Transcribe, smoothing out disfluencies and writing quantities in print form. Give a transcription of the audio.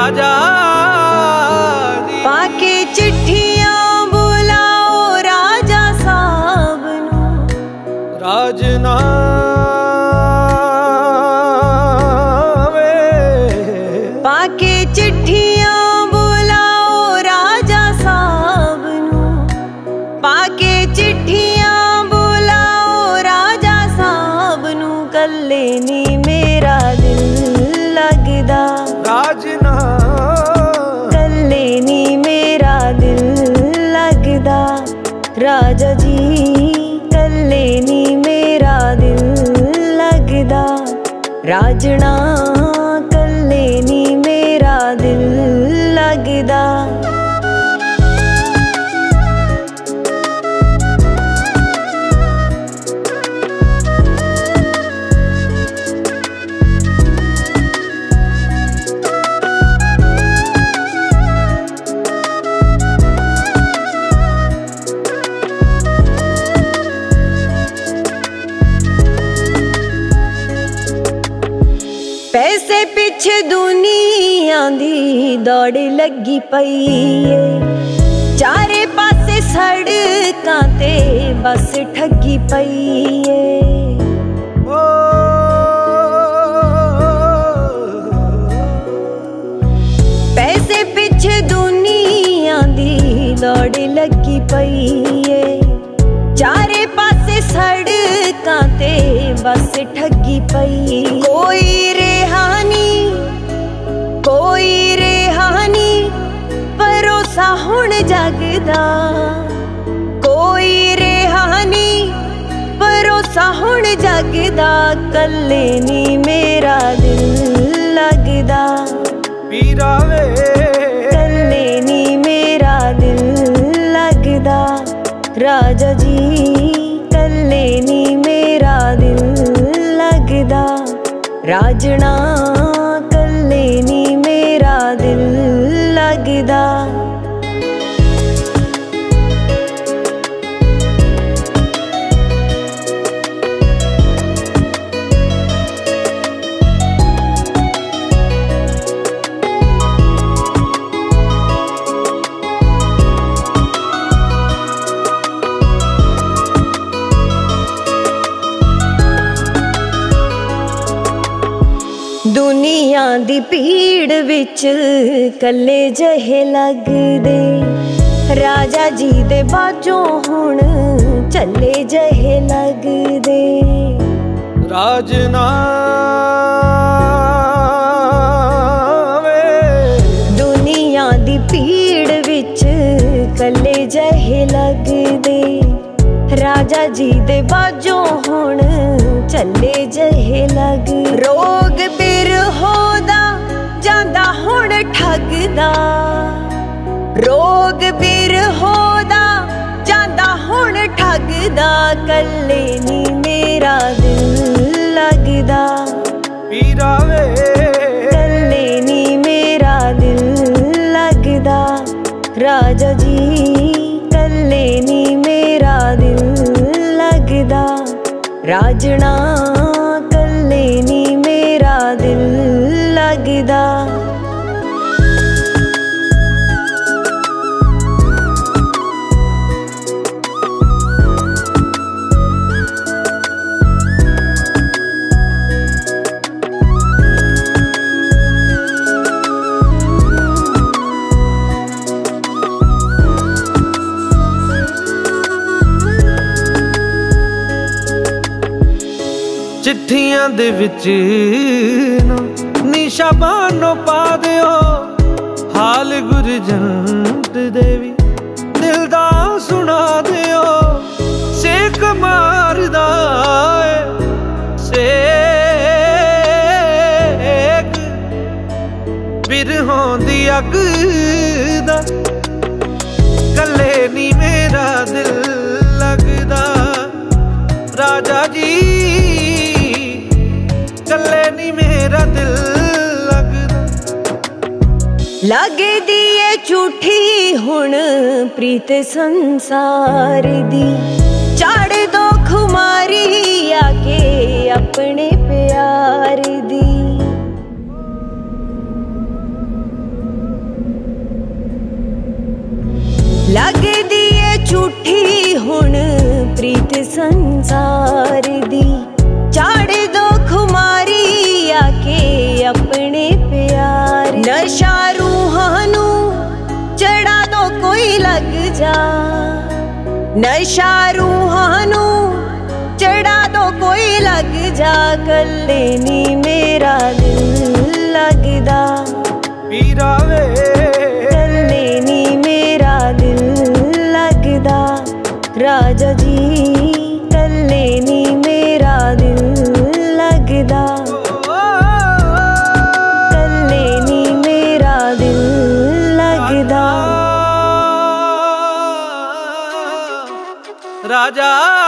राजा पाके चिट्ठियां बुलाओ राजा साहब नू राजना पाके चिट्ठियां बुलाओ राजा साहब नू पाके चिट्ठियां बुलाओ राजा साहब नू कल्ले नी मेरा दिल लगदा राजना कल्ले नी मेरा दिल लगदा राजा जी कल्ले नी मेरा दिल लगदा राजना कल्ले नी मेरा दिल लगदा पैसे पिछे दुनिया दी दौड़ लगी पई है चारे पासे सड़कां ते बस ठगी पई है पैसे पिछे दुनिया दी दौड़ लगी पई है चारे पासे सड़कां ते बस ठगी पई कोई रेहानी भरोसा हुण जगदा कोई रेहानी भरोसा हुण जगदा कल्ले नी मेरा दिल लगदा पीरा वे कल्ले नी मेरा दिल लगदा राजा जी कल्ले नी मेरा दिल लगदा राजना कल्ले नी मेरा दिल लगदा दुनिया दी भीड़ विच कल्ले जहे लगदे राजा जी दे बाजों हुण चले जहे लगदे राजना दुनिया दी भीड़ विच कल्ले जहे लगदे राजा जी दे बाजों हुण चले जहे लग रोग बिरहो दा जांदा हुण ठगदा रोग बिरहो दा जांदा हुण ठगदा कल्ले नी मेरा दिल लगदा पीरा वे कल्ले नी मेरा दिल लगदा राजा जी कल्ले नी मेरा दिल लगदा राजना कल्ले नी मेरा दिल लगदा चिट्ठियां दे विच निशाबानो पा दियो हाल गुरजंट देवी दिल दा सुना दियो सेक मारदा सेक बिरहों दी अग दा कल्ले नी मेरा दिल लगदा राजा जी कल्ले नी मेरा दिल लगदा लगदी ए झूठी हुण प्रीत संसार दी चाड़ दो खुमारी आके अपने प्यार दी नशा रूहां नू चढ़ा दो कोई लग जा, कल्ले नी मेरा दिल लगदा। पीरा वे कल्ले नी मेरा दिल लगदा। राजा जी कल्ले नी मेरा दिल लगदा। कल्ले नी मेरा दिल लगदा। राजा